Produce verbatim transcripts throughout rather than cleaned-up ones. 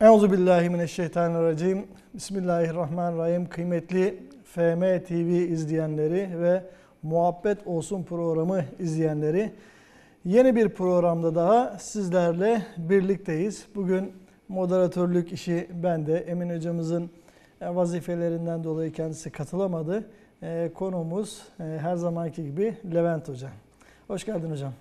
Euzubillahimineşşeytanirracim. Bismillahirrahmanirrahim. Kıymetli F M T V izleyenleri ve Muhabbet Olsun programı izleyenleri, yeni bir programda daha sizlerle birlikteyiz. Bugün moderatörlük işi bende. Emin hocamızın vazifelerinden dolayı kendisi katılamadı. Konuğumuz her zamanki gibi Levent hocam. Hoş geldin hocam.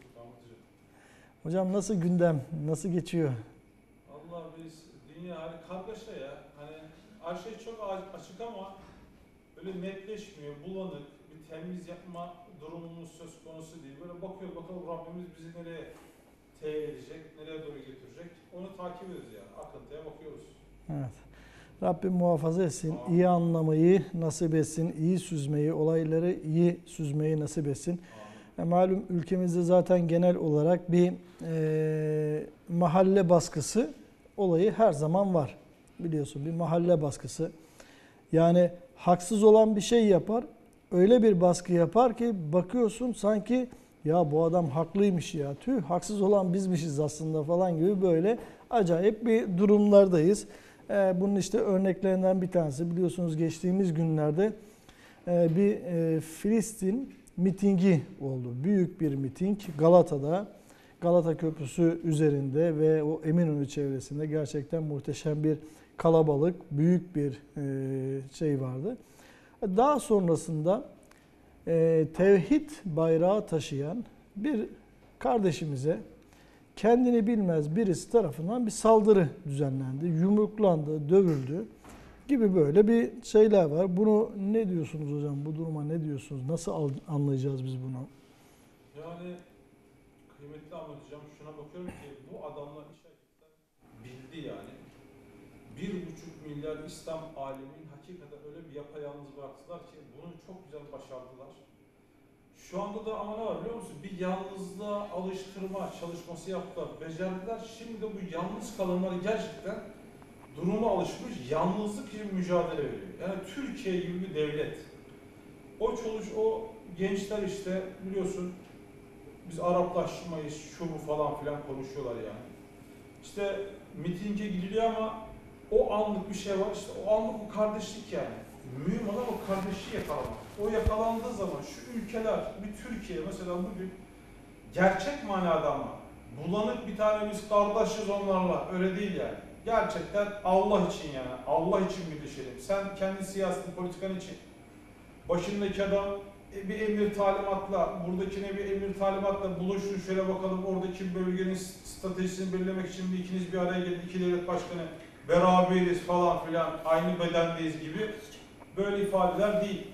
Hocam nasıl gündem, nasıl geçiyor? Allah biz dünya hani kargaşa ya. Hani her şey çok açık ama öyle netleşmiyor, bulanık, bir temiz yapma durumumuz söz konusu değil. Böyle bakıyor bakalım Rabbimiz bizi nereye teyit edecek, nereye doğru götürecek. Onu takip ediyoruz yani. Akıntıya bakıyoruz. Evet. Rabbim muhafaza etsin, Aa. iyi anlamayı nasip etsin, iyi süzmeyi, olayları iyi süzmeyi nasip etsin. E, malum ülkemizde zaten genel olarak bir e, mahalle baskısı olayı her zaman var. Biliyorsun bir mahalle baskısı. Yani haksız olan bir şey yapar, öyle bir baskı yapar ki bakıyorsun sanki ya bu adam haklıymış ya, tüh haksız olan bizmişiz aslında falan gibi böyle acayip bir durumlardayız. E, bunun işte örneklerinden bir tanesi biliyorsunuz geçtiğimiz günlerde e, bir e, Filistin mitingi oldu. Büyük bir miting Galata'da, Galata Köprüsü üzerinde ve o Eminönü çevresinde gerçekten muhteşem bir kalabalık, büyük bir şey vardı. Daha sonrasında tevhid bayrağı taşıyan bir kardeşimize kendini bilmez birisi tarafından bir saldırı düzenlendi, yumruklandı, dövüldü gibi böyle bir şeyler var. Bunu ne diyorsunuz hocam? Bu duruma ne diyorsunuz? Nasıl anlayacağız biz bunu? Yani kıymetli anlatacağım. Şuna bakıyorum ki bu adamlar işaretten bildi yani. Bir buçuk milyar İslam aleminin hakikaten öyle bir yapayalnız bıraktılar ki bunu çok güzel başardılar. Şu anda da ama ne var biliyor musun? Bir yalnızlığa alıştırma çalışması yaptılar, becerdiler. Şimdi de bu yalnız kalanları gerçekten duruma alışmış, yalnızlık gibi mücadele veriyor. Yani Türkiye gibi bir devlet. O çalış, o gençler işte biliyorsun biz Araplaşmayız, şu bu falan filan konuşuyorlar yani. İşte mitinge gidiliyor ama o anlık bir şey var işte o anlık bu kardeşlik yani. Mühim olan o kardeşliği yakalamak. O yakalandığı zaman şu ülkeler, bir Türkiye mesela bugün gerçek manada ama bulanık bir tane biz kardeşiz onlarla öyle değil yani. Gerçekten Allah için yani. Allah için birleşelim. Sen kendi siyasi politikan için başındaki adam bir emir talimatla, buradakine bir emir talimatla buluşun şöyle bakalım oradaki bölgenin stratejisini belirlemek için bir ikiniz bir araya gelin, iki devlet başkanı beraberiz falan filan, aynı bedendeyiz gibi böyle ifadeler değil.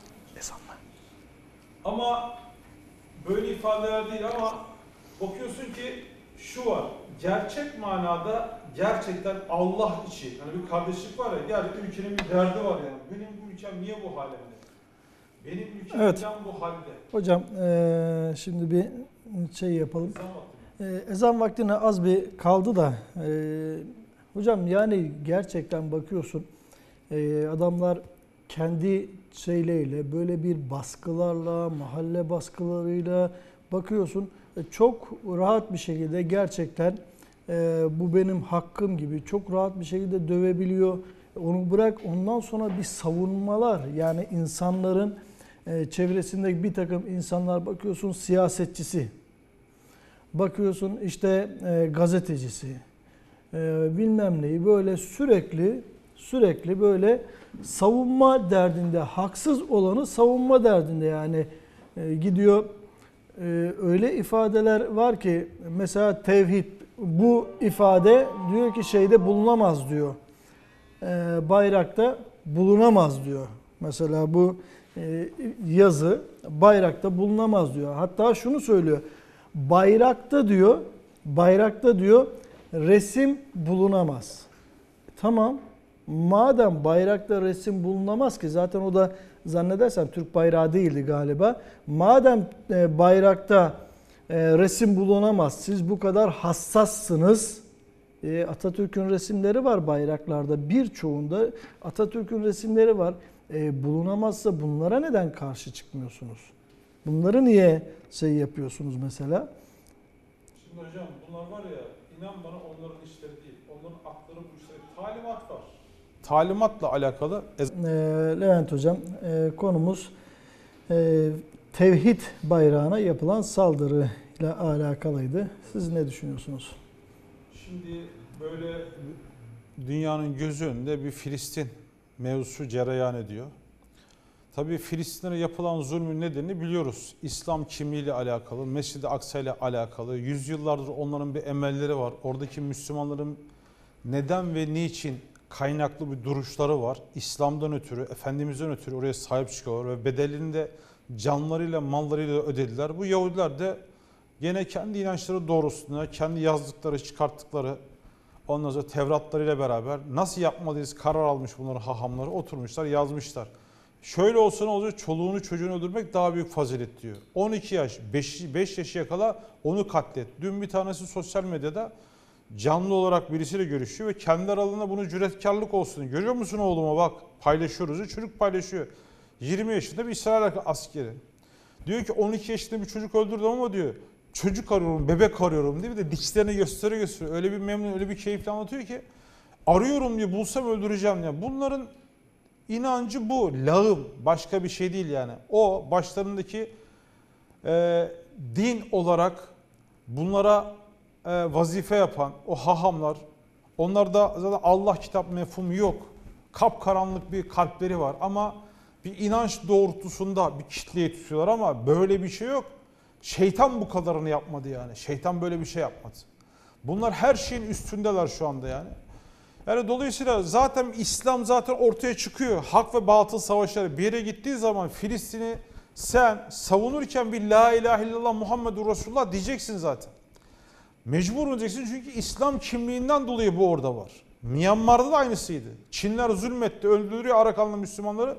Ama böyle ifadeler değil ama bakıyorsun ki şu var, gerçek manada gerçekten Allah için, hani bir kardeşlik var ya, gerçekten ülkenin bir derdi var yani. Benim bu ülkem niye bu halde? Benim ülkem evet. bu halde. Hocam ee, şimdi bir şey yapalım. Ezan, vakti. ee, ezan vaktine az bir kaldı da ee, hocam yani gerçekten bakıyorsun ee, adamlar kendi şeyleriyle böyle bir baskılarla, mahalle baskılarıyla bakıyorsun çok rahat bir şekilde gerçekten e, bu benim hakkım gibi çok rahat bir şekilde dövebiliyor. Onu bırak ondan sonra bir savunmalar yani insanların e, çevresindeki bir takım insanlar bakıyorsun siyasetçisi, bakıyorsun işte e, gazetecisi, e, bilmem neyi böyle sürekli sürekli böyle savunma derdinde, haksız olanı savunma derdinde yani e, gidiyor. E, öyle ifadeler var ki mesela tevhid bu ifade diyor ki şeyde bulunamaz diyor. E, bayrakta bulunamaz diyor. Mesela bu e, yazı bayrakta bulunamaz diyor. Hatta şunu söylüyor. Bayrakta diyor, bayrakta diyor resim bulunamaz. Tamam. Madem bayrakta resim bulunamaz ki zaten o da zannedersem Türk bayrağı değildi galiba. Madem bayrakta resim bulunamaz, siz bu kadar hassassınız. Atatürk'ün resimleri var bayraklarda, birçoğunda Atatürk'ün resimleri var. Bulunamazsa bunlara neden karşı çıkmıyorsunuz? Bunları niye şey yapıyorsunuz mesela? Şimdi hocam bunlar var ya, inan bana onların işleri değil. Onların akları bu işleri. Talimat var. Talimatla alakalı. Ee, Levent Hocam, e, konumuz e, tevhid bayrağına yapılan saldırı ile alakalıydı. Siz ne düşünüyorsunuz? Şimdi böyle dünyanın gözü önünde bir Filistin mevzusu cereyan ediyor. Tabii Filistin'e yapılan zulmün nedenini biliyoruz. İslam kimliğiyle alakalı, Mescid-i Aksa ile alakalı. Yüzyıllardır onların bir emelleri var. Oradaki Müslümanların neden ve niçin kaynaklı bir duruşları var. İslam'dan ötürü, Efendimiz'den ötürü oraya sahip çıkıyorlar ve bedelini de canlarıyla, mallarıyla ödediler. Bu Yahudiler de gene kendi inançları doğrusunda, kendi yazdıkları, çıkarttıkları, ondan sonra Tevratlarıyla beraber nasıl yapmalıyız karar almış bunların hahamları, oturmuşlar, yazmışlar. Şöyle olsa ne olacak? Çoluğunu çocuğunu öldürmek daha büyük fazilet diyor. on iki yaş, beş yaşı yakala onu katlet. Dün bir tanesi sosyal medyada canlı olarak birisiyle görüşüyor ve kendi aralarında bunu cüretkarlık olsun. Görüyor musun oğluma bak paylaşıyoruz. Çocuk paylaşıyor. yirmi yaşında bir İsrail askeri. Diyor ki on iki yaşında bir çocuk öldürdüm ama diyor çocuk arıyorum, bebek arıyorum diye bir de dişlerini gösteriyor gösteriyor. Öyle bir memnun, öyle bir keyifle anlatıyor ki arıyorum diye bulsam öldüreceğim diye. Bunların inancı bu. Lağım. Başka bir şey değil yani. O başlarındaki e, din olarak bunlara e, vazife yapan o hahamlar, onlarda zaten Allah kitap mefhumu yok. Kapkaranlık bir kalpleri var ama bir inanç doğrultusunda bir kitleye tutuyorlar ama böyle bir şey yok. Şeytan bu kadarını yapmadı yani. Şeytan böyle bir şey yapmadı. Bunlar her şeyin üstündeler şu anda yani. Yani dolayısıyla zaten İslam zaten ortaya çıkıyor. Hak ve batıl savaşları bir yere gittiği zaman Filistin'i sen savunurken bir la ilahe illallah Muhammedur Resulullah diyeceksin zaten. Mecbur olacaksın çünkü İslam kimliğinden dolayı bu orada var. Myanmar'da da aynısıydı. Çinler zulmetti, öldürüyor Arakanlı Müslümanları.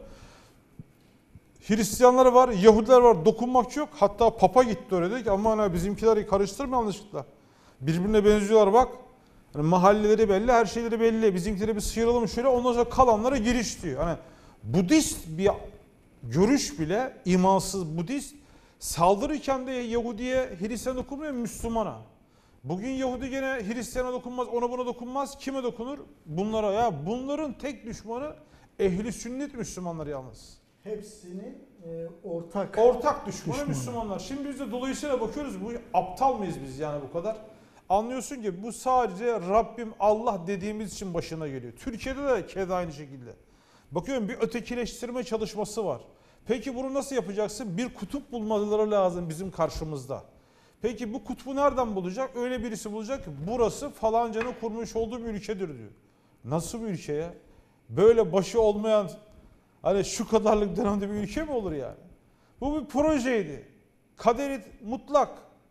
Hristiyanlar var, Yahudiler var, dokunmak yok. Hatta Papa gitti oraya dedi ki aman bizimkileri karıştırma yanlışlıkla. Birbirine benziyorlar bak. Yani mahalleleri belli, her şeyleri belli. Bizimkileri bir sıyıralım şöyle, ondan sonra kalanlara giriş diyor. Hani Budist bir görüş bile, imansız Budist, saldırırken de Yahudi'ye, Hristiyan'a dokunmuyor, Müslümana. Bugün Yahudi gene Hristiyan'a dokunmaz, ona buna dokunmaz. Kime dokunur? Bunlara. Ya bunların tek düşmanı ehli sünnet Müslümanlar yalnız. Hepsinin e, ortak Ortak düşmanı düşmanı. Müslümanlar. Şimdi biz de dolayısıyla bakıyoruz, bu aptal mıyız biz yani bu kadar? Anlıyorsun ki bu sadece Rabbim Allah dediğimiz için başına geliyor. Türkiye'de de keza aynı şekilde. Bakıyorum bir ötekileştirme çalışması var. Peki bunu nasıl yapacaksın? Bir kutup bulmaları lazım bizim karşımızda. Peki bu kutbu nereden bulacak? Öyle birisi bulacak ki burası falancanın kurmuş olduğu bir ülkedir diyor. Nasıl bir ülke ya? Böyle başı olmayan, hani şu kadarlık dönemde bir ülke mi olur yani? Bu bir projeydi. Kaderi mutlak.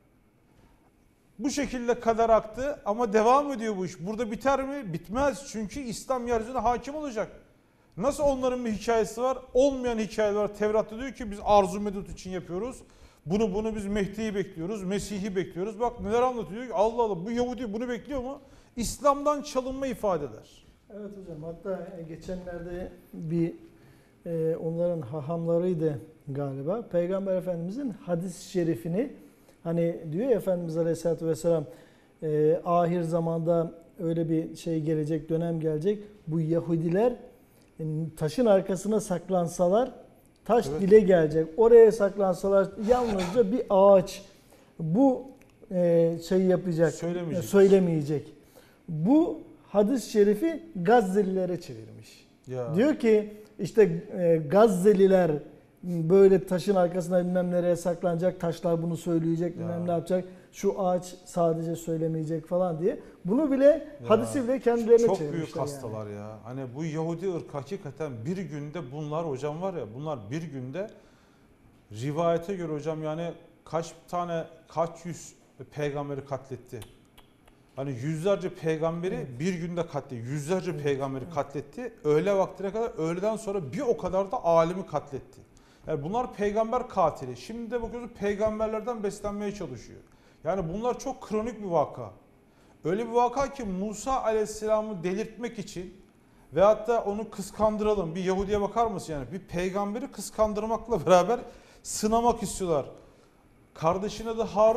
Bu şekilde kader aktı ama devam ediyor bu iş. Burada biter mi? Bitmez. Çünkü İslam yeryüzüne hakim olacak. Nasıl onların bir hikayesi var? Olmayan hikayeler var. Tevrat'ta diyor ki biz arzu medut için yapıyoruz. Bunu bunu biz Mehdi'yi bekliyoruz. Mesih'i bekliyoruz. Bak neler anlatıyor. Allah Allah bu Yahudi bunu bekliyor mu? İslam'dan çalınma ifadeler. Evet hocam, hatta geçenlerde bir e, onların hahamlarıydı galiba. Peygamber Efendimizin hadis-i şerifini, hani diyor ya Efendimiz Aleyhisselatü Vesselam e, ahir zamanda öyle bir şey gelecek, dönem gelecek. Bu Yahudiler e, taşın arkasına saklansalar taş evet. dile gelecek. Oraya saklansalar yalnızca bir ağaç bu e, şeyi yapacak, Söylemeyecek. söylemeyecek. Bu hadis-i şerifi Gazzelilere çevirmiş. Ya. Diyor ki işte e, Gazzeliler böyle taşın arkasına bilmem nereye saklanacak, taşlar bunu söyleyecek, bilmem Ya. ne yapacak, şu ağaç sadece söylemeyecek falan diye. Bunu bile Ya. hadisi bile kendilerine Çok çevirmişler. büyük hastalar yani. ya. Hani bu Yahudi ırkı hakikaten bir günde bunlar hocam var ya, bunlar bir günde rivayete göre hocam yani kaç tane, kaç yüz peygamberi katletti. Hani yüzlerce peygamberi evet. bir günde katletti. Yüzlerce evet. peygamberi evet. katletti. Öğle vaktine kadar, öğleden sonra bir o kadar da alimi katletti. Yani bunlar peygamber katili. Şimdi de bakıyoruz peygamberlerden beslenmeye çalışıyor. Yani bunlar çok kronik bir vaka. Öyle bir vaka ki Musa Aleyhisselam'ı delirtmek için veyahut da onu kıskandıralım. Bir Yahudi'ye bakar mısın yani? Bir peygamberi kıskandırmakla beraber sınamak istiyorlar. Kardeşin adı Harun,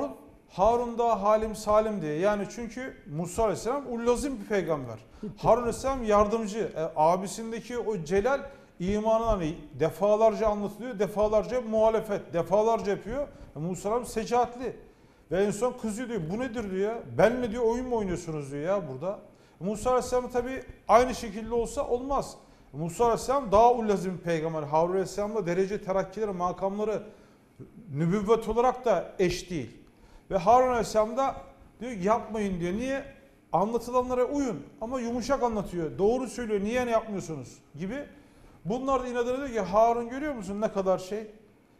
Harun da halim salim diye. Yani çünkü Musa Aleyhisselam ullazim bir peygamber. Harun Aleyhisselam yardımcı. E, abisindeki o celal imanın hani defalarca anlatılıyor, defalarca muhalefet, defalarca yapıyor. E, Musa Aleyhisselam secaatli. Ve en son kızıyor diyor. Bu nedir diyor ya. Ben mi diyor oyun mu oynuyorsunuz diyor ya burada. Musa Aleyhisselam tabi aynı şekilde olsa olmaz. Musa Aleyhisselam daha ullazim bir peygamber. Harun Aleyhisselam'la derece terakkileri, makamları nübüvvet olarak da eş değil. Ve Harun Aleyhisselam da diyor yapmayın diyor. Niye? Anlatılanlara uyun ama yumuşak anlatıyor. Doğru söylüyor. Niye ne yapmıyorsunuz gibi. Bunlar da inadına diyor ki Harun görüyor musun ne kadar şey?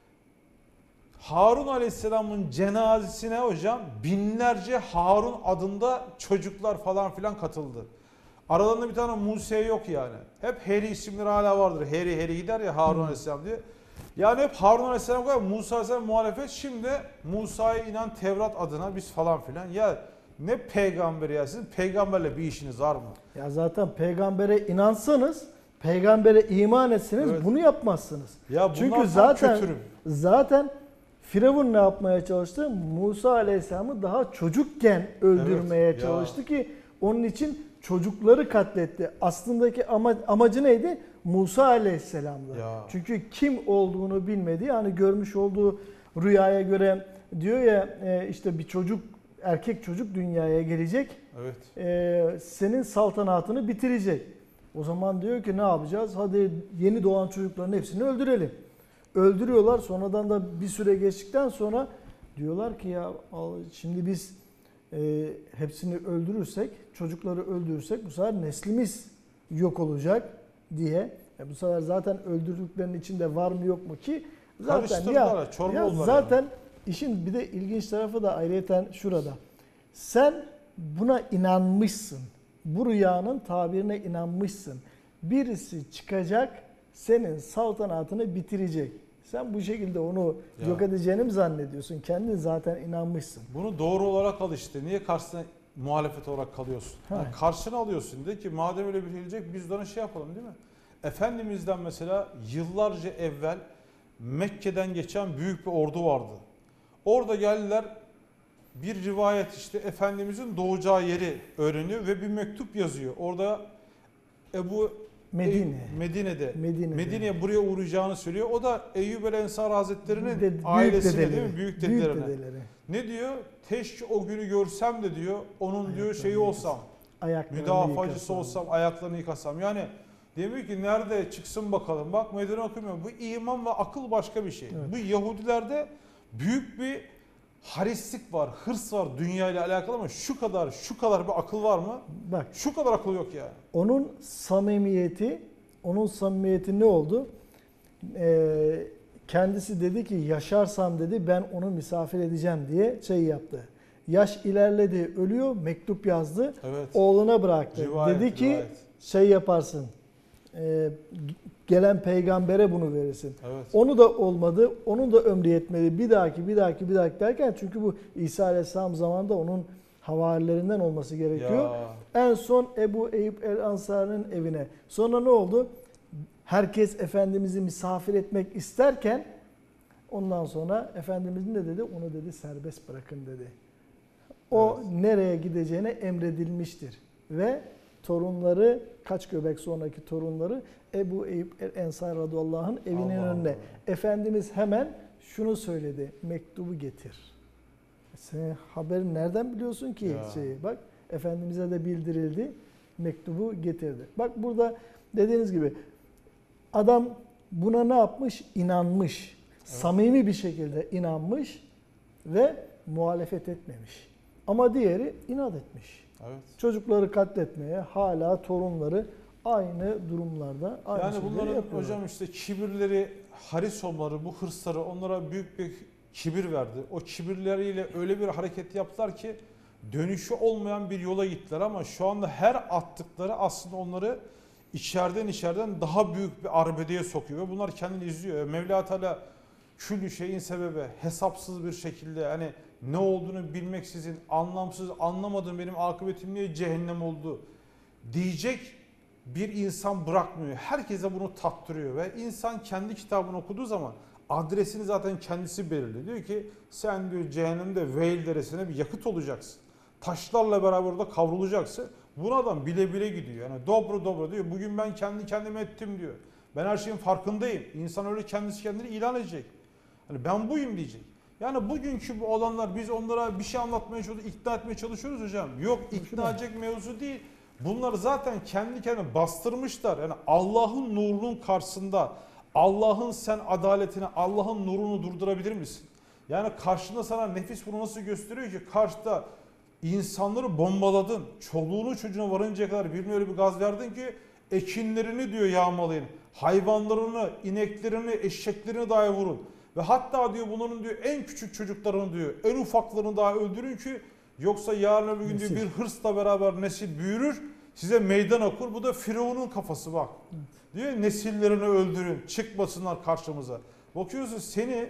Harun Aleyhisselam'ın cenazesine hocam binlerce Harun adında çocuklar falan filan katıldı. Aralarında bir tane Musa yok yani. Hep Heri isimleri hala vardır. Heri Heri gider ya Harun hmm. Aleyhisselam diye. Yani hep Harun Aleyhisselam kadar Musa Aleyhisselam muhalefet. Şimdi Musa'ya inen Tevrat adına biz falan filan. Ya ne peygamberi ya sizin peygamberle bir işiniz var mı? Ya zaten peygambere inansanız, peygambere iman etseniz evet. bunu yapmazsınız. Ya çünkü zaten zaten Firavun ne yapmaya çalıştı? Musa Aleyhisselam'ı daha çocukken öldürmeye evet, çalıştı ya. Ki onun için çocukları katletti. Aslındaki ama, amacı neydi? Musa Aleyhisselam'dı. Ya. Çünkü kim olduğunu bilmedi. Yani görmüş olduğu rüyaya göre diyor ya işte bir çocuk, erkek çocuk dünyaya gelecek. Evet. E, senin saltanatını bitirecek. O zaman diyor ki ne yapacağız? Hadi yeni doğan çocukların hepsini öldürelim. Öldürüyorlar. Sonradan da bir süre geçtikten sonra diyorlar ki ya şimdi biz e, hepsini öldürürsek, çocukları öldürürsek bu sefer neslimiz yok olacak diye. E, bu sefer zaten öldürdüklerinin içinde var mı yok mu ki? Zaten ya, ya zaten yani. işin bir de ilginç tarafı da ayrıyeten şurada. Sen buna inanmışsın. Bu rüyanın tabirine inanmışsın. Birisi çıkacak, senin saltanatını bitirecek. Sen bu şekilde onu ya. yok edeceğini mi zannediyorsun? Kendin zaten inanmışsın. Bunu doğru olarak al işte. Niye karşısına muhalefet olarak kalıyorsun? Yani karşına alıyorsun. De ki madem öyle bir şey gelecek biz de ona şey yapalım değil mi? Efendimiz'den mesela yıllarca evvel Mekke'den geçen büyük bir ordu vardı. Orada geldiler bir rivayet işte Efendimiz'in doğacağı yeri öğreniyor ve bir mektup yazıyor. Orada Ebu Medine. Medine'de. Medine'de. Medine'ye buraya uğrayacağını söylüyor. O da Eyyub el Ensar Hazretleri'nin de, ailesine dedeleri, değil mi? Büyük dedelerine. Büyük dedeleri. Ne diyor? Teşki o günü görsem de diyor, onun ayaklarını diyor şeyi olsam, müdafacısı olsam, ayaklarını yıkasam. Yani demiyor ki nerede çıksın bakalım. Bak meydan okumuyor. Bu iman ve akıl başka bir şey. Evet. Bu Yahudilerde büyük bir harislik var, hırs var dünya ile alakalı ama şu kadar şu kadar bir akıl var mı? Bak şu kadar akıl yok yani. Onun samimiyeti, onun samimiyeti ne oldu? Ee, kendisi dedi ki yaşarsam dedi ben onu misafir edeceğim diye şey yaptı. Yaş ilerledi, ölüyor, mektup yazdı. Evet. Oğluna bıraktı. Rivayet, dedi ki rivayet. şey yaparsın. E, gelen peygambere bunu verirsin. Evet. Onu da olmadı. Onun da ömrü yetmedi. Bir dahaki, bir dahaki, bir dahaki derken çünkü bu İsa Aleyhisselam zamanında onun havarilerinden olması gerekiyor. Ya. En son Ebu Eyyub el-Ansari'nin evine. Sonra ne oldu? Herkes Efendimiz'i misafir etmek isterken ondan sonra Efendimiz ne dedi? Onu dedi serbest bırakın dedi. O evet. nereye gideceğine emredilmiştir. Ve torunları kaç göbek sonraki torunları Ebu Eyyub el-Ensari radıyallahu anh'ın evinin Allah önüne. Allah. Efendimiz hemen şunu söyledi. Mektubu getir. Sen haberi nereden biliyorsun ki? Ya. Şeyi, bak Efendimiz'e de bildirildi. Mektubu getirdi. Bak burada dediğiniz gibi adam buna ne yapmış? İnanmış. Evet. Samimi bir şekilde inanmış ve muhalefet etmemiş. Ama diğeri inat etmiş. Evet. Çocukları katletmeye hala torunları aynı durumlarda aynı yani bunların yapıyorlar. Hocam işte kibirleri, harisomları, bu hırsları onlara büyük bir kibir verdi. O kibirleriyle öyle bir hareket yaptılar ki dönüşü olmayan bir yola gittiler ama şu anda her attıkları aslında onları içeriden içeriden daha büyük bir arbedeye sokuyor ve bunlar kendini izliyor. Mevla Teala küllü şeyin sebebi hesapsız bir şekilde hani ne olduğunu bilmeksizin anlamsız anlamadım benim akıbetim niye cehennem oldu diyecek bir insan bırakmıyor. Herkese bunu tattırıyor ve insan kendi kitabını okuduğu zaman adresini zaten kendisi belirliyor. Diyor ki sen diyor cehennemde Veil deresine bir yakıt olacaksın. Taşlarla beraber orada kavrulacaksın. Bunu adam bile bile gidiyor. Yani dobro dobro diyor. Bugün ben kendi kendime ettim diyor. Ben her şeyin farkındayım. İnsan öyle kendisi kendini ilan edecek. Hani ben buyum diyecek. Yani bugünkü bu olanlar biz onlara bir şey anlatmaya çalışıyoruz, ikna etmeye çalışıyoruz hocam. Yok ikna edecek mevzu değil. Bunlar zaten kendi kendine bastırmışlar. Yani Allah'ın nurunun karşısında Allah'ın sen adaletini, Allah'ın nurunu durdurabilir misin? Yani karşında sana nefis bunu nasıl gösteriyor ki? Karşıda insanları bombaladın. Çoluğunu çocuğuna varıncaya kadar birine öyle bir gaz verdin ki ekinlerini diyor yağmalayın. Hayvanlarını, ineklerini, eşeklerini dahi vurun. Ve hatta diyor bunların diyor en küçük çocuklarını diyor, en ufaklarını daha öldürün ki yoksa yarın öbür gün diyor bir hırsla beraber nesil büyürür, size meydan okur. Bu da Firavun'un kafası bak. Evet. Diyor nesillerini öldürün, çıkmasınlar karşımıza. Bakıyorsun seni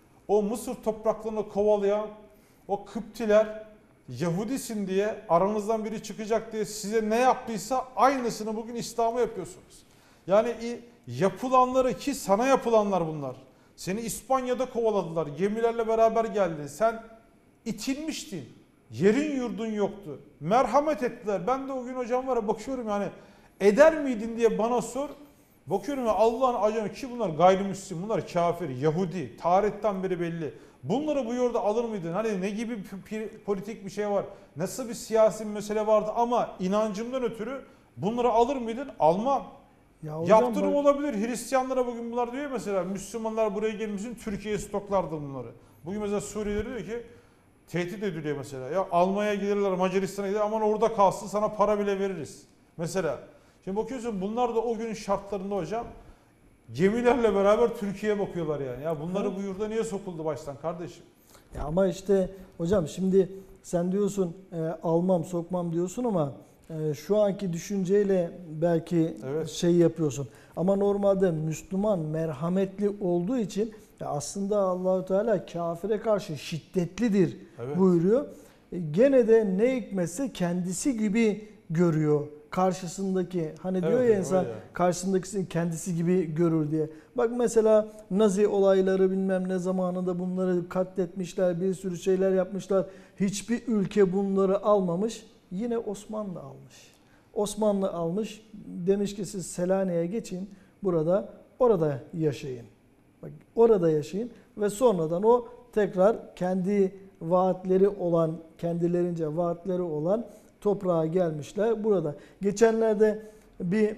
o Mısır topraklarına kovalayan o Kıptiler Yahudisin diye aranızdan biri çıkacak diye size ne yaptıysa aynısını bugün İslam'a yapıyorsunuz. Yani yapılanları ki sana yapılanlar bunlar. Seni İspanya'da kovaladılar. Gemilerle beraber geldin. Sen itilmiştin. Yerin yurdun yoktu. Merhamet ettiler. Ben de o gün hocam var ya bakıyorum yani eder miydin diye bana sor. Bakıyorum ya Allah'ın ajanı ki bunlar gayrimüslim, bunlar kafir, Yahudi. Tarihten beri belli. Bunları bu yolda alır mıydın? Hani ne gibi politik bir şey var? Nasıl bir siyasi bir mesele vardı ama inancımdan ötürü bunları alır mıydın? Almam. Ya yaptırım bak... olabilir. Hristiyanlara bugün bunlar diyor mesela Müslümanlar buraya gelmişsin Türkiye'ye stoklardı bunları. Bugün mesela Suriyeliler diyor ki tehdit ediliyor mesela. Ya Almanya'ya gelirler, Macaristan'a gelirler aman orada kalsın sana para bile veririz. Mesela. Şimdi bakıyorsun bunlar da o günün şartlarında hocam gemilerle beraber Türkiye'ye bakıyorlar yani. Ya bunları bu yurda niye sokuldu baştan kardeşim? Ya ama işte hocam şimdi sen diyorsun e, almam sokmam diyorsun ama e, şu anki düşünceyle belki evet. şey yapıyorsun. Ama normalde Müslüman merhametli olduğu için ya aslında Allahu Teala kafire karşı şiddetlidir evet. buyuruyor. E, gene de ne hikmetse kendisi gibi görüyor. Karşısındaki hani diyor evet, ya insan ya. Karşısındakisini kendisi gibi görür diye. Bak mesela Nazi olayları bilmem ne zamanında bunları katletmişler, bir sürü şeyler yapmışlar. Hiçbir ülke bunları almamış. Yine Osmanlı almış. Osmanlı almış. Demiş ki siz Selanik'e geçin. Burada orada yaşayın. Bak orada yaşayın ve sonradan o tekrar kendi vaatleri olan, kendilerince vaatleri olan toprağa gelmişler burada. Geçenlerde bir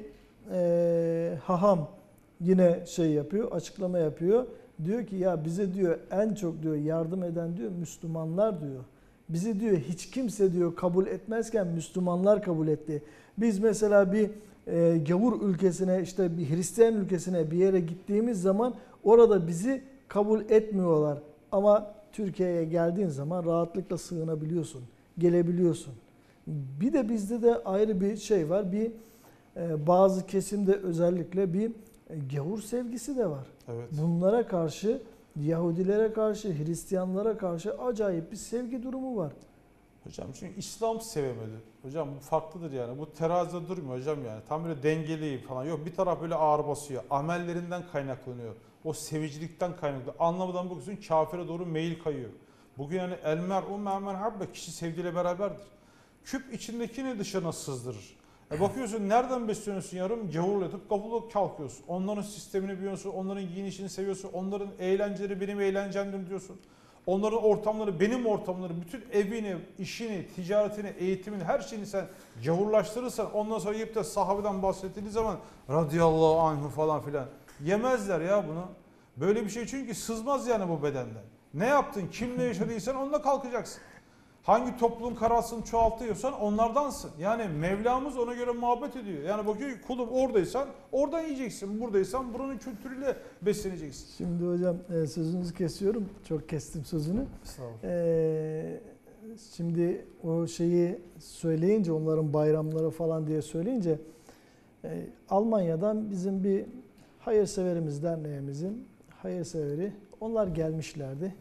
e, haham yine şey yapıyor, açıklama yapıyor. Diyor ki ya bize diyor en çok diyor yardım eden diyor Müslümanlar diyor. Bizi diyor hiç kimse diyor kabul etmezken Müslümanlar kabul etti. Biz mesela bir e, gavur ülkesine işte bir Hristiyan ülkesine bir yere gittiğimiz zaman orada bizi kabul etmiyorlar. Ama Türkiye'ye geldiğin zaman rahatlıkla sığınabiliyorsun, gelebiliyorsun. Bir de bizde de ayrı bir şey var. Bir e, bazı kesimde özellikle bir e, gavur sevgisi de var. Evet. Bunlara karşı, Yahudilere karşı, Hristiyanlara karşı acayip bir sevgi durumu var. Hocam çünkü İslam sevemedi. Hocam bu farklıdır yani. Bu terazide durmuyor hocam yani. Tam böyle dengeli falan. Yok bir taraf böyle ağır basıyor. Amellerinden kaynaklanıyor. O sevicilikten kaynaklanıyor. Anlamadan bakıyorsun kafire doğru meyil kayıyor. Bugün yani el mer'u me'men habbe kişi sevdiğiyle beraberdir. Küp içindekini dışına sızdırır. E bakıyorsun nereden besleniyorsun yarım? Gavurla yatıp kafada kalkıyorsun. Onların sistemini biliyorsun, onların giyinişini seviyorsun, onların eğlenceleri benim eğlencemdir diyorsun. Onların ortamları benim ortamlarım. Bütün evini, işini, ticaretini, eğitimini, her şeyini sen gavurlaştırırsan ondan sonra yiyip de sahabeden bahsettiğiniz zaman radıyallahu anhu falan filan. Yemezler ya bunu. Böyle bir şey çünkü sızmaz yani bu bedenden. Ne yaptın, kimle yaşadıysan onunla kalkacaksın. Hangi toplum karasını çoğaltıyorsan onlardansın. Yani Mevlamız ona göre muhabbet ediyor. Yani bakıyor ki kulum oradaysan oradan yiyeceksin. Buradaysan buranın kültürüyle besleneceksin. Şimdi hocam sözünüzü kesiyorum. Çok kestim sözünü. Sağ olun. Ee, şimdi o şeyi söyleyince onların bayramları falan diye söyleyince e, Almanya'dan bizim bir hayırseverimiz derneğimizin hayırseveri onlar gelmişlerdi.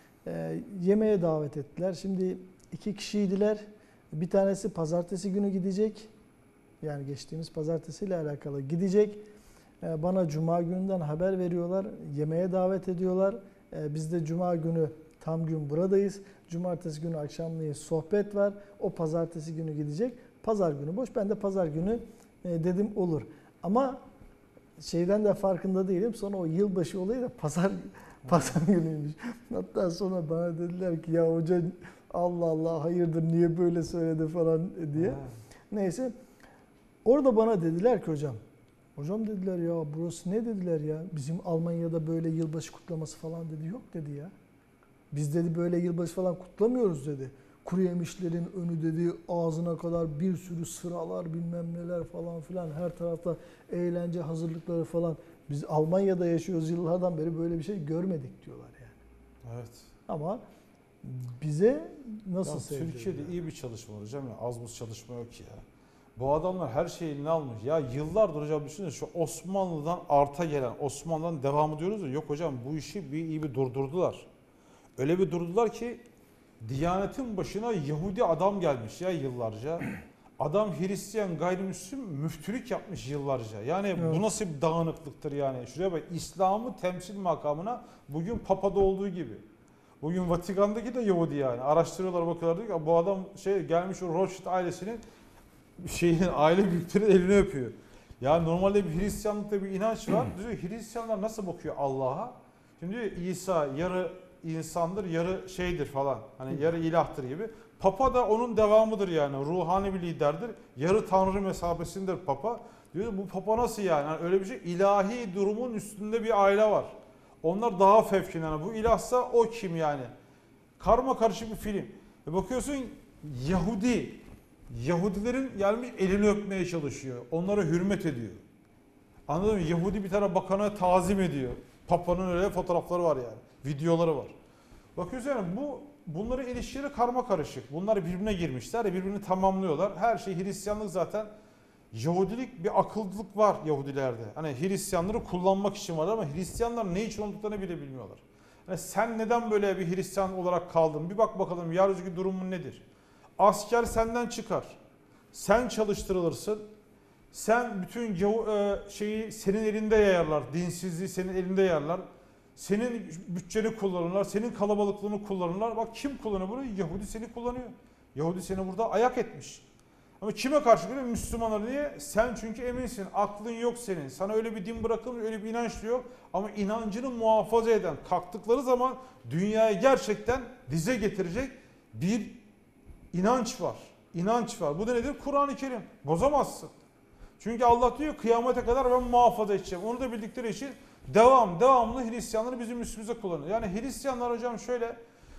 E, yemeğe davet ettiler. Şimdi iki kişiydiler. Bir tanesi pazartesi günü gidecek. Yani geçtiğimiz pazartesiyle alakalı gidecek. E, bana cuma gününden haber veriyorlar. Yemeğe davet ediyorlar. E, biz de cuma günü tam gün buradayız. Cumartesi günü akşamleyin sohbet var. O pazartesi günü gidecek. Pazar günü boş. Ben de pazar günü e, dedim olur. Ama şeyden de farkında değilim. Sonra o yılbaşı olayı da pazar pazar günüymüş. Hatta sonra bana dediler ki ya hoca Allah Allah hayırdır niye böyle söyledi falan diye. Ha. Neyse. Orada bana dediler ki hocam. Hocam dediler ya burası ne dediler ya. Bizim Almanya'da böyle yılbaşı kutlaması falan dedi. Yok dedi ya. Biz dedi böyle yılbaşı falan kutlamıyoruz dedi. Kuru yemişlerin önü dedi ağzına kadar bir sürü sıralar bilmem neler falan filan her tarafta eğlence hazırlıkları falan. Biz Almanya'da yaşıyoruz yıllardan beri böyle bir şey görmedik diyorlar yani. Evet. Ama bize nasıl Ya sevdirdiler? Türkiye'de iyi bir çalışma var hocam ya. Az buz çalışma yok ya. Bu adamlar her şeyi eline almış. Ya yıllardır hocam düşünün şu Osmanlı'dan arta gelen, Osmanlı'dan devamı diyoruz ya. Yok hocam bu işi bir iyi bir durdurdular. Öyle bir durdular ki Diyanetin başına Yahudi adam gelmiş ya yıllarca. Adam Hristiyan gayrimüslim müftülük yapmış yıllarca. Yani Evet. bu nasıl bir dağınıklıktır yani. Şuraya bak İslam'ı temsil makamına bugün Papa'da olduğu gibi. Bugün Vatikan'daki de Yahudi yani. Araştırıyorlar bakıyorlar diyor ki bu adam şey gelmiş o Rothschild ailesinin şeyin aile büyüklerinin elini öpüyor. Yani normalde bir Hristiyanlıkta bir inanç var. Diyor Hristiyanlar nasıl bakıyor Allah'a? Şimdi diyor İsa yarı insandır, yarı şeydir falan. Hani yarı ilahtır gibi. Papa da onun devamıdır yani. Ruhani bir liderdir. Yarı tanrı mesabesindir Papa. Diyor bu Papa nasıl yani? Yani öyle bir şey ilahi durumun üstünde bir aile var. Onlar daha fevkalade. Bu ilahsa o kim yani? Karma karışık bir film. Ve bakıyorsun Yahudi, Yahudilerin gelmiş elini öpmeye çalışıyor. Onlara hürmet ediyor. Anladın mı? Yahudi bir tane bakana tazim ediyor. Papa'nın öyle fotoğrafları var yani. Videoları var. Bakıyorsun yani bu bunların ilişkileri karma karışık. Bunlar birbirine girmişler, birbirini tamamlıyorlar. Her şey Hristiyanlık zaten. Yahudilik bir akıllılık var Yahudilerde. Hani Hristiyanları kullanmak için var ama Hristiyanlar ne için olduklarını bile bilmiyorlar. Yani sen neden böyle bir Hristiyan olarak kaldın? Bir bak bakalım yeryüzündeki durumun nedir? Asker senden çıkar. Sen çalıştırılırsın. Sen bütün şeyi senin elinde yayarlar. Dinsizliği senin elinde yayarlar. Senin bütçeni kullanırlar. Senin kalabalıklığını kullanırlar. Bak kim kullanıyor bunu? Yahudi seni kullanıyor. Yahudi seni burada ayak etmiş. Ama kime karşı böyle? Müslümanlar diye. Sen çünkü eminsin. Aklın yok senin. Sana öyle bir din bırakılmış, öyle bir inanç yok. Ama inancını muhafaza eden, kalktıkları zaman dünyaya gerçekten dize getirecek bir inanç var. İnanç var. Bu da nedir? Kur'an-ı Kerim. Bozamazsın. Çünkü Allah diyor kıyamete kadar ben muhafaza edeceğim. Onu da bildikleri için devam, devamlı Hristiyanları bizim üstümüze kullanıyor. Yani Hristiyanlar hocam şöyle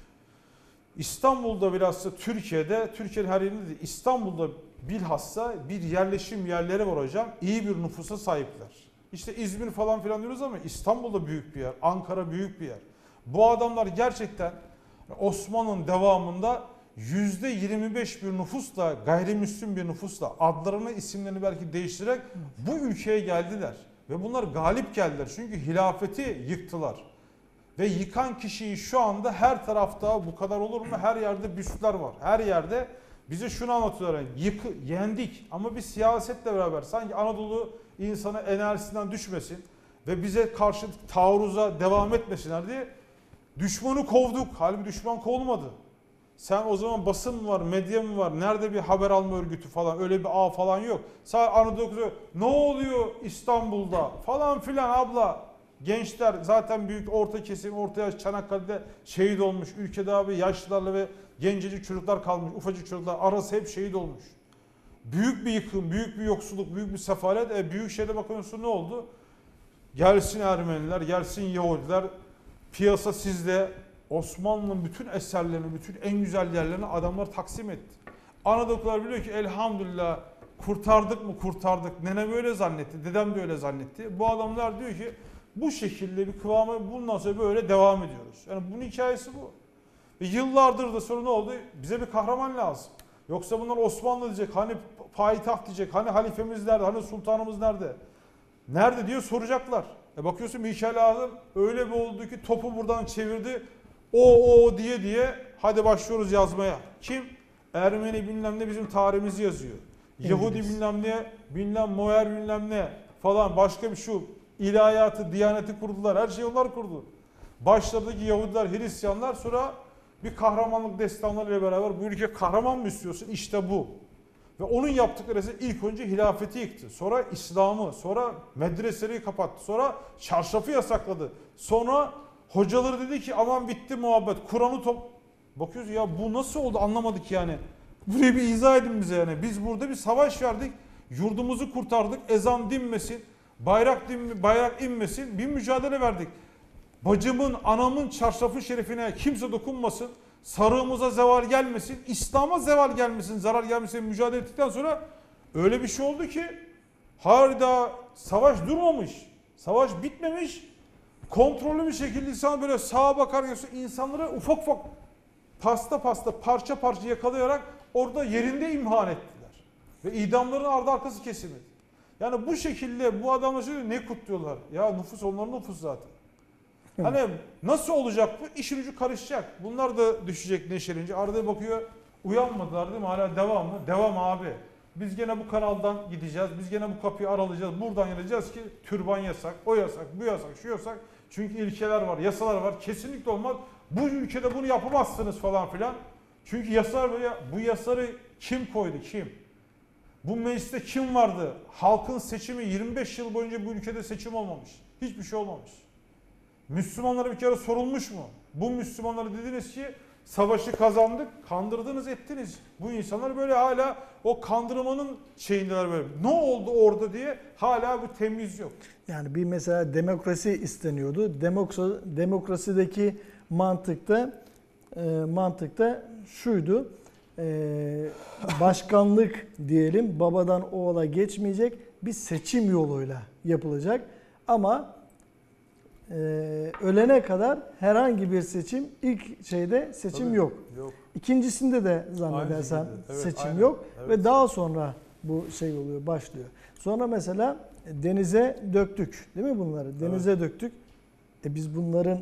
İstanbul'da bilhassa Türkiye'de, Türkiye'nin her yerinde değil, İstanbul'da bilhassa bir yerleşim yerleri var hocam. İyi bir nüfusa sahipler. İşte İzmir falan filan diyoruz ama İstanbul'da büyük bir yer, Ankara büyük bir yer. Bu adamlar gerçekten Osmanlı'nın devamında yüzde yirmi beş bir nüfusla, gayrimüslim bir nüfusla adlarını, isimlerini belki değiştirerek bu ülkeye geldiler. Ve bunlar galip geldiler. Çünkü hilafeti yıktılar. Ve yıkan kişiyi şu anda her tarafta bu kadar olur mu? Her yerde büstler var. Her yerde bize şunu anlatıyorlar. Yani yıkı, yendik ama bir siyasetle beraber sanki Anadolu insanı enerjisinden düşmesin ve bize karşı taarruza devam etmesinler diye düşmanı kovduk. Halbuki düşman kovulmadı. Sen o zaman basın mı var, medya mı var, nerede bir haber alma örgütü falan öyle bir ağ falan yok. Sadece Anadolu'da ne oluyor İstanbul'da falan filan abla. Gençler zaten büyük orta kesim, orta yaş Çanakkale'de şehit olmuş. Ülkede abi yaşlılarla ve gencecik çocuklar kalmış. Ufacık çocuklar arası hep şehit olmuş. Büyük bir yıkım, büyük bir yoksulluk, büyük bir sefalet. E, büyük şehirde bakıyorsun ne oldu? Gelsin Ermeniler, gelsin Yahudiler. Piyasa sizde. Osmanlı'nın bütün eserlerini, bütün en güzel yerlerini adamlar taksim etti. Anadolu'lar biliyor ki elhamdülillah kurtardık mı kurtardık. Nene böyle zannetti, dedem de öyle zannetti. Bu adamlar diyor ki bu şekilde bir kıvamı bundan sonra böyle devam ediyoruz. Yani bunun hikayesi bu. Ve yıllardır da sonra ne oldu? Bize bir kahraman lazım. Yoksa bunlar Osmanlı diyecek, hani payitaht diyecek, hani halifemiz nerede, hani sultanımız nerede? Nerede diyor soracaklar. E bakıyorsun Mikail Azam öyle bir oldu ki topu buradan çevirdi. O o diye diye hadi başlıyoruz yazmaya. Kim? Ermeni bilmem ne bizim tarihimizi yazıyor. İngiliz. Yahudi bilmem ne, bilmem Moer bilmem ne. falan başka bir şu ilahiyatı, diyaneti kurdular. Her şeyi onlar kurdu. Başlardaki Yahudiler, Hristiyanlar sonra bir kahramanlık destanlarıyla beraber bu ülke kahraman mı istiyorsun? İşte bu. Ve onun yaptıkları ise ilk önce hilafeti yıktı. Sonra İslam'ı, sonra medreseleri kapattı. Sonra çarşafı yasakladı. Sonra hocaları dedi ki aman bitti muhabbet. Kur'an'ı top... Bakıyoruz ya bu nasıl oldu anlamadık yani. Burayı bir izah edin bize yani. Biz burada bir savaş verdik. Yurdumuzu kurtardık. Ezan dinmesin. Bayrak, din, bayrak inmesin. Bir mücadele verdik. Bacımın, anamın çarşafı şerifine kimse dokunmasın. Sarığımıza zeval gelmesin. İslam'a zeval gelmesin, zarar gelmesin mücadele ettikten sonra öyle bir şey oldu ki hayır daha savaş durmamış. Savaş bitmemiş. Kontrollü bir şekilde insan böyle sağa bakar görüyorsun. İnsanları ufak ufak pasta pasta parça parça yakalayarak orada yerinde imhan ettiler. Ve idamların ardı arkası kesilmedi. Yani bu şekilde bu adamlar şöyle ne kutluyorlar? Ya nüfus onların nüfus zaten. Hani nasıl olacak bu? İşin ucu karışacak. Bunlar da düşecek neşelince. Arada bakıyor uyanmadılar değil mi? Hala devam mı? Devam abi. Biz gene bu kanaldan gideceğiz. Biz gene bu kapıyı aralayacağız. Buradan geleceğiz ki türban yasak, o yasak, bu yasak, şu yasak. Çünkü ilkeler var, yasalar var. Kesinlikle olmaz. Bu ülkede bunu yapamazsınız falan filan. Çünkü yasalar böyle. Bu yasaları kim koydu? Kim? Bu mecliste kim vardı? Halkın seçimi yirmi beş yıl boyunca bu ülkede seçim olmamış. Hiçbir şey olmamış. Müslümanlara bir kere sorulmuş mu? Bu Müslümanlara dediniz ki savaşı kazandık, kandırdınız ettiniz. Bu insanlar böyle hala o kandırmanın şeyindeler böyle. Ne oldu orada diye hala bu temyiz yok. Yani bir mesela demokrasi isteniyordu. Demokrasi, demokrasideki mantıkta e, mantıkta şuydu. E, başkanlık diyelim babadan oğula geçmeyecek, bir seçim yoluyla yapılacak. Ama e, ölene kadar herhangi bir seçim, ilk şeyde seçim Tabii, yok. yok. İkincisinde de zannedersem Evet, seçim aynen. yok Evet. ve daha sonra bu şey oluyor, başlıyor. Sonra mesela denize döktük, değil mi bunları? Denize evet. döktük. E biz bunların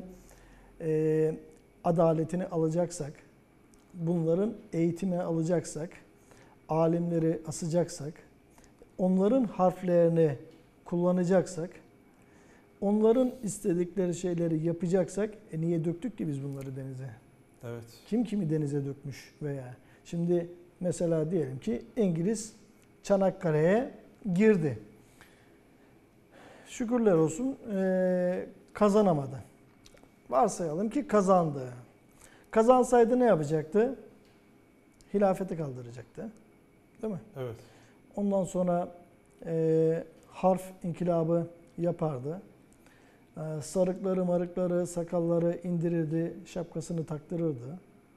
e, adaletini alacaksak, bunların eğitimini alacaksak, alimleri asacaksak, onların harflerini kullanacaksak, onların istedikleri şeyleri yapacaksak, e niye döktük ki biz bunları denize? Evet. Kim kimi denize dökmüş veya şimdi mesela diyelim ki İngiliz Çanakkale'ye girdi. Şükürler olsun ee, kazanamadı. Varsayalım ki kazandı. Kazansaydı ne yapacaktı? Hilafeti kaldıracaktı. Değil mi? Evet. Ondan sonra e, harf inkılabı yapardı. E, sarıkları, marıkları, sakalları indirirdi, şapkasını taktırırdı.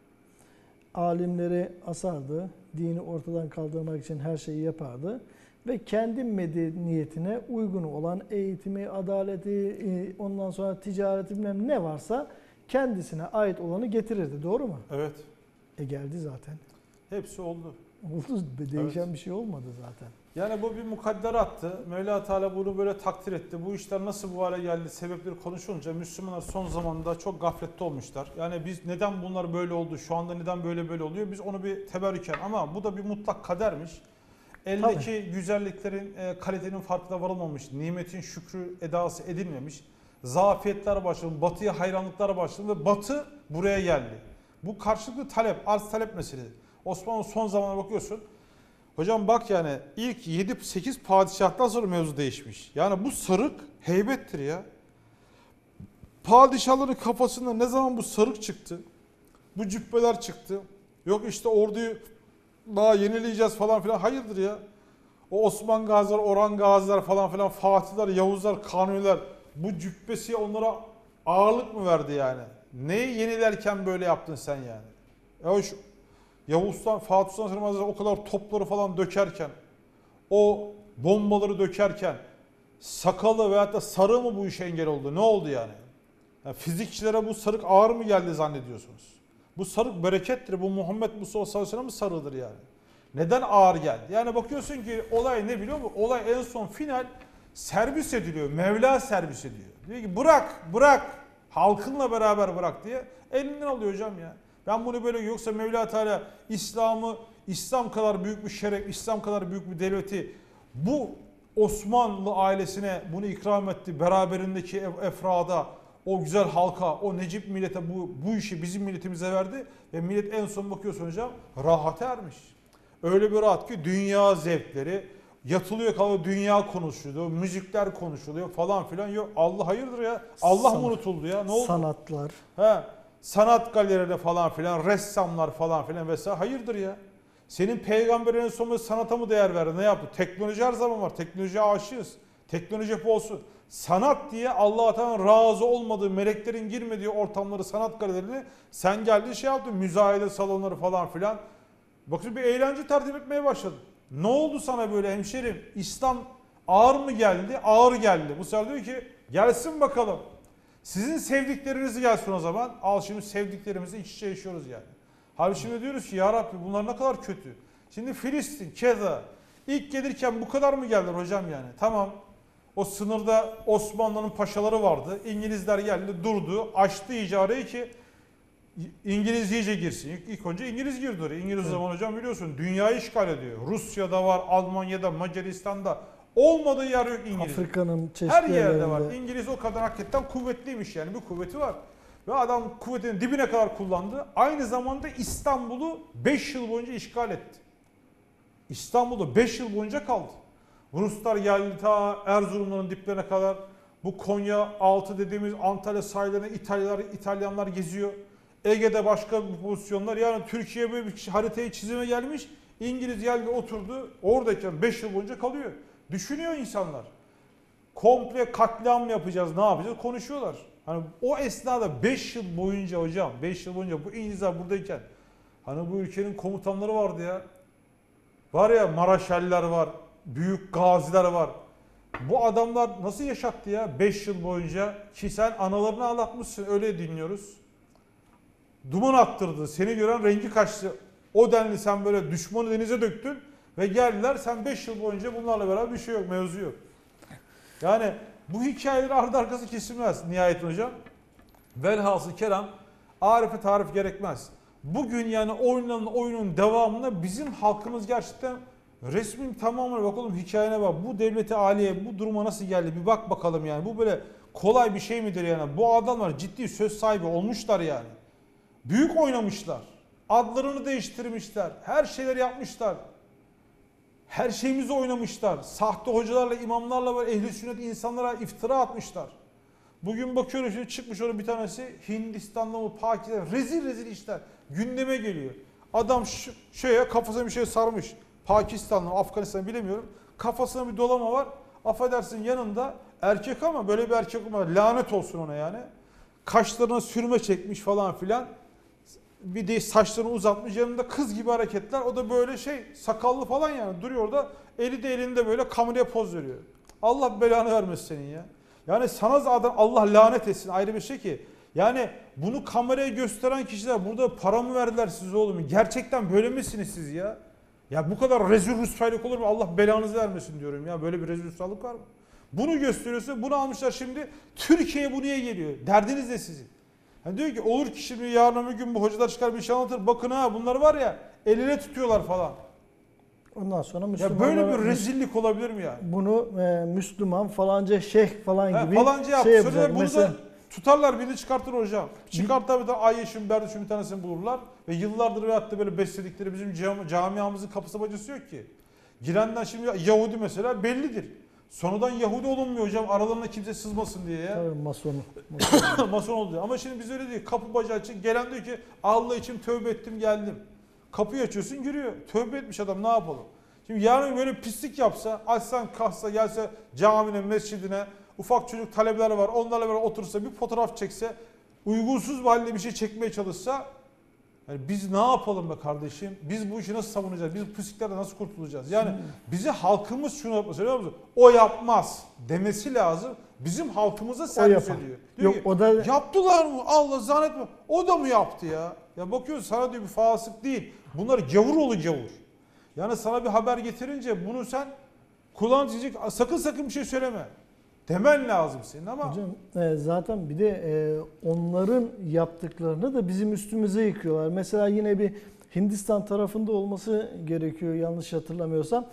Alimleri asardı, dini ortadan kaldırmak için her şeyi yapardı. Ve kendi medeniyetine uygun olan eğitimi, adaleti, ondan sonra ticareti bilmem ne varsa kendisine ait olanı getirirdi. Doğru mu? Evet. E geldi zaten. Hepsi oldu. Oldu. Değişen Evet. bir şey olmadı zaten. Yani bu bir mukadderattı. Mevla Teala bunu böyle takdir etti. Bu işler nasıl bu hale geldi sebepleri konuşulunca Müslümanlar son zamanında çok gaflette olmuşlar. Yani biz neden bunlar böyle oldu, şu anda neden böyle böyle oluyor biz onu bir teberrüken ama bu da bir mutlak kadermiş. Eldeki Tabii. güzelliklerin e, kalitenin farkına varılmamış, nimetin şükrü edası edilmemiş. Zafiyetler başladı, batıya hayranlıklar başladı ve batı buraya geldi. Bu karşılıklı talep, arz talep meselesi. Osmanlı son zamana bakıyorsun. Hocam bak yani ilk yedi sekiz padişahtan sonra mevzu değişmiş. Yani bu sarık heybettir ya. Padişahların kafasında ne zaman bu sarık çıktı? Bu cübbeler çıktı. Yok işte orduyu daha yenileyeceğiz falan filan. Hayırdır ya? O Osman Gaziler, Orhan Gaziler falan filan, Fatihler, Yavuzlar, Kanuniler bu cübbesi onlara ağırlık mı verdi yani? Neyi yenilerken böyle yaptın sen yani? Ya şu Yavuz'dan, Fatih Sultan Selim Hazretleri o kadar topları falan dökerken, o bombaları dökerken sakalı veyahut da sarığı mı bu işe engel oldu? Ne oldu yani? Yani fizikçilere bu sarık ağır mı geldi zannediyorsunuz? Bu sarık berekettir. Bu Muhammed Mustafa sallallahu aleyhi ve sellem'in sarığıdır yani. Neden ağır geldi? Yani bakıyorsun ki olay ne biliyor musun? Olay en son final servis ediliyor. Mevla servis ediyor. Diyor ki bırak, bırak. Halkınla beraber bırak diye elinden alıyor hocam ya. Ben bunu böyle yoksa Mevla Teala İslam'ı, İslam kadar büyük bir şeref, İslam kadar büyük bir devleti bu Osmanlı ailesine bunu ikram etti. Beraberindeki efrada, o güzel halka, o Necip millete bu, bu işi bizim milletimize verdi. Ve millet en son bakıyorsun hocam rahata ermiş. Öyle bir rahat ki dünya zevkleri, yatılıyor kalıyor dünya konuşuluyor, müzikler konuşuluyor falan filan. Yok Allah hayırdır ya. Allah mı unutuldu ya? Ne oldu? Sanatlar. He, sanat galerileri falan filan, ressamlar falan filan vesaire. Hayırdır ya? Senin peygamberin sonunda sanata mı değer verdi? Ne yaptı? Teknoloji her zaman var. Teknolojiye aşığız. Teknoloji hep olsun. Sanat diye Allah Teala'nın razı olmadığı, meleklerin girmediği ortamları, sanat galerilerini sen geldin şey yaptın. Müzayede salonları falan filan. Bakın bir eğlence tertip etmeye başladın. Ne oldu sana böyle hemşerim? İslam ağır mı geldi? Ağır geldi. Bu sefer diyor ki gelsin bakalım. Sizin sevdiklerinizi gelsin o zaman. Al şimdi sevdiklerimizi iç içe yaşıyoruz yani. Halbuki şimdi diyoruz ki ya Rabbi bunlar ne kadar kötü. Şimdi Filistin, keza ilk gelirken bu kadar mı geldiler hocam yani? Tamam. O sınırda Osmanlı'nın paşaları vardı. İngilizler geldi, durdu, açtı icareyi ki İngiliz iyice girsin. İlk, ilk önce İngiliz girdi oraya. İngiliz evet. Zaman hocam biliyorsun dünyayı işgal ediyor. Rusya'da var, Almanya'da, Macaristan'da. Olmadığı yer yok İngiliz. Afrika'nın çeşitli her yerde yerlerinde var. İngiliz o kadar hakikaten kuvvetliymiş yani bir kuvveti var. Ve adam kuvvetinin dibine kadar kullandı. Aynı zamanda İstanbul'u beş yıl boyunca işgal etti. İstanbul'da beş yıl boyunca kaldı. Ruslar geldi ta Erzurumların diplerine kadar. Bu Konya altı dediğimiz Antalya sahillerine İtalyanlar, İtalyanlar geziyor. Ege'de başka bir pozisyonlar. Yani Türkiye böyle bir haritayı çizime gelmiş. İngiliz geldi oturdu. Oradayken beş yıl boyunca kalıyor. Düşünüyor insanlar. Komple katliam yapacağız, ne yapacağız? Konuşuyorlar. Hani o esnada beş yıl boyunca hocam, beş yıl boyunca bu İngilizler buradayken hani bu ülkenin komutanları vardı ya. Var ya Maraşeller var, büyük gaziler var. Bu adamlar nasıl yaşattı ya beş yıl boyunca ki sen analarını ağlatmışsın öyle dinliyoruz. Duman attırdı, seni gören rengi kaçtı. O denli sen böyle düşmanı denize döktün ve geldiler sen beş yıl boyunca bunlarla beraber bir şey yok, mevzu yok. Yani bu hikayeleri ardı arkası kesilmez nihayet hocam. Velhasıl kelam arife tarif gerekmez. Bugün yani oynanan oyunun devamında bizim halkımız gerçekten resmin tamamına bakalım hikayene bak. Bu devleti aliye bu duruma nasıl geldi bir bak bakalım yani. Bu böyle kolay bir şey midir yani? Bu adamlar ciddi söz sahibi olmuşlar yani. Büyük oynamışlar. Adlarını değiştirmişler. Her şeyleri yapmışlar. Her şeyimizi oynamışlar. Sahte hocalarla, imamlarla var, ehli sünnet insanlara iftira atmışlar. Bugün bakıyoruz şimdi çıkmış orada bir tanesi Hindistan'da mı Pakistan rezil rezil işler gündeme geliyor. Adam şu, şeye kafasına bir şey sarmış. Pakistan'da Afganistan bilemiyorum. Kafasına bir dolama var. Affedersin yanında erkek ama böyle bir erkek olmadı. Lanet olsun ona yani. Kaşlarına sürme çekmiş falan filan. Bir de saçlarını uzatmış yanında kız gibi hareketler. O da böyle şey sakallı falan yani duruyor orada. Eli de elinde böyle kameraya poz veriyor. Allah belanı vermesin senin ya. Yani sana zaten Allah lanet etsin ayrı bir şey ki. Yani bunu kameraya gösteren kişiler burada para mı verdiler size oğlum? Gerçekten böyle misiniz siz ya? Ya bu kadar rezil rüsvaylık olur mu? Allah belanızı vermesin diyorum ya. Böyle bir rezil rüsvaylık var mı? Bunu gösteriyorsa bunu almışlar şimdi. Türkiye bu niye geliyor? Derdiniz ne sizin? Yani diyor ki olur ki şimdi yarın bir gün bu hocalar çıkar bir şey anlatır. Bakın ha bunlar var ya eline tutuyorlar falan. Ondan sonra Müslümanlar... Ya böyle bir rezillik olabilir mi yani? Bunu e, Müslüman falanca şeyh falan He, gibi falanca yap. şey yapacak. Bunu Mesela... da tutarlar birini çıkartır hocam. Çıkartır bir de Ayyeş'in Berdüş'ün bir tanesini bulurlar. Ve yıllardır ve hatta böyle besledikleri bizim cami, camiamızın kapısı bacısı yok ki. Girenden şimdi Yahudi mesela bellidir. Sonradan Yahudi olunmuyor hocam aralarına kimse sızmasın diye ya. Tabii mason. Mason, mason oldu. Ama şimdi biz öyle değil. Kapı bacağı açık. Gelen diyor ki Allah için tövbe ettim geldim. Kapıyı açıyorsun giriyor. Tövbe etmiş adam ne yapalım? Şimdi yarın böyle pislik yapsa, açsan kalksa gelse camine, mescidine, ufak çocuk talebeler var onlarla beraber otursa bir fotoğraf çekse, uygunsuz bir halde bir şey çekmeye çalışsa, yani biz ne yapalım be kardeşim? Biz bu işi nasıl savunacağız? Biz bu pisliklerden nasıl kurtulacağız? Yani hmm. bize halkımız şunu yapması biliyor musun? O yapmaz demesi lazım. Bizim halkımıza servis ediyor. Diyor Yok, ki, o da... yaptılar mı? Allah zannetme. O da mı yaptı ya? Ya bakıyorsun sana diyor bir fasık değil. Bunlar gavur oğlu gavur. Yani sana bir haber getirince bunu sen kulağın diyecek sakın sakın bir şey söyleme. Demen lazım senin ama. Hocam e, zaten bir de e, onların yaptıklarını da bizim üstümüze yıkıyorlar. Mesela yine bir Hindistan tarafında olması gerekiyor yanlış hatırlamıyorsam.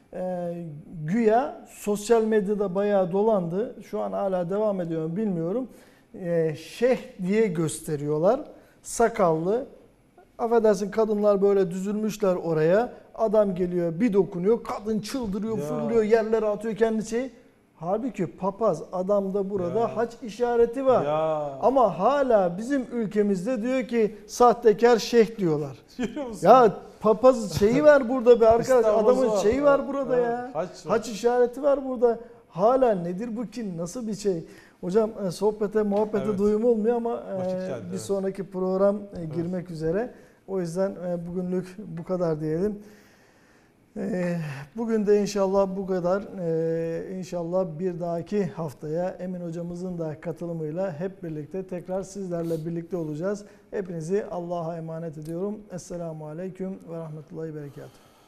e, güya sosyal medyada bayağı dolandı. Şu an hala devam ediyor mu bilmiyorum. E, şeyh diye gösteriyorlar. Sakallı. Affedersin, kadınlar böyle düzülmüşler oraya. Adam geliyor bir dokunuyor. Kadın çıldırıyor, Ya. fırlıyor, yerlere atıyor kendisi. Halbuki papaz adamda burada Ya. haç işareti var. Ya. Ama hala bizim ülkemizde diyor ki sahtekar şeyh diyorlar. Görüyor musun? Ya papaz şeyi var burada be arkadaş. İstanbul'da Adamın var. şeyi var burada Evet, ya. haç var. Haç işareti var burada. Hala nedir bu ki? Nasıl bir şey? Hocam e, sohbete, muhabbete Evet. doyum olmuyor ama Vakit e, geldi, bir evet. sonraki program e, girmek üzere. O yüzden e, bugünlük bu kadar diyelim. E, Bugün de inşallah bu kadar. E, İnşallah bir dahaki haftaya Emin hocamızın da katılımıyla hep birlikte tekrar sizlerle birlikte olacağız. Hepinizi Allah'a emanet ediyorum. Esselamu Aleyküm ve Rahmetullahi Berekatuhu.